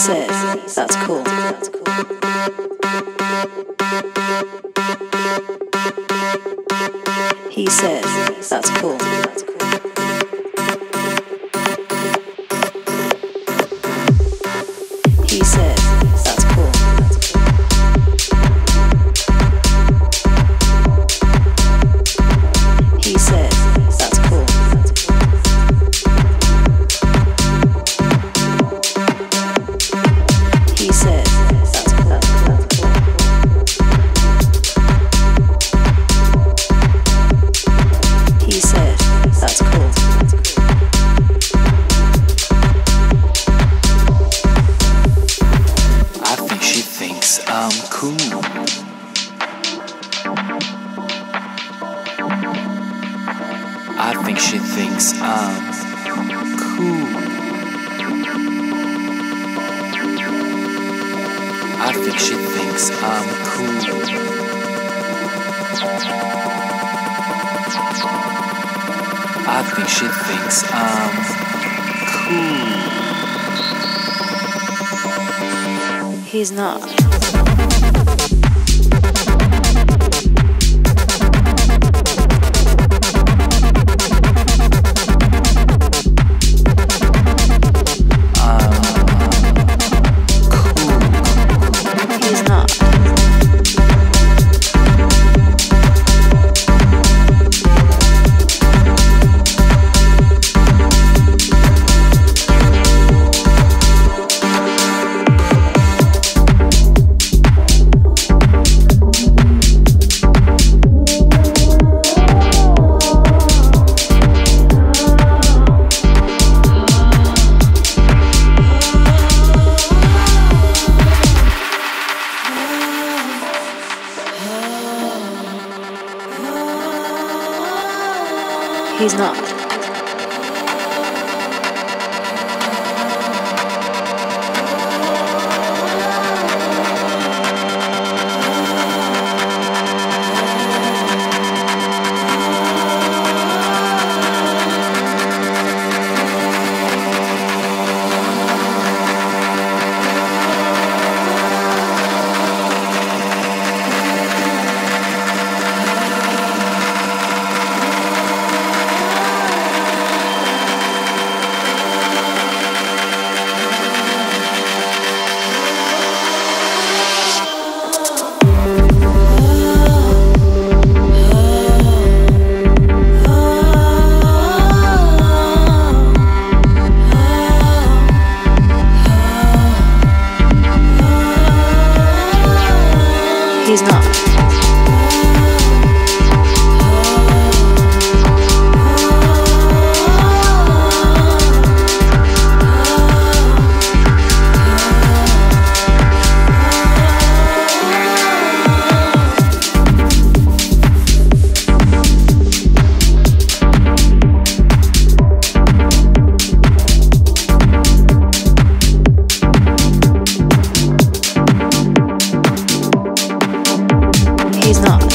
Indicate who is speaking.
Speaker 1: said, that's cool. He said, that's cool. He said, that's cool. He said, that's cool. He said, that's cool. He said, that's cool.
Speaker 2: I think she thinks I'm cool. I think she thinks I'm cool. I think she thinks I'm cool. I think she thinks I'm cool.
Speaker 1: He's not. He's not. He's not. He's not. He's not.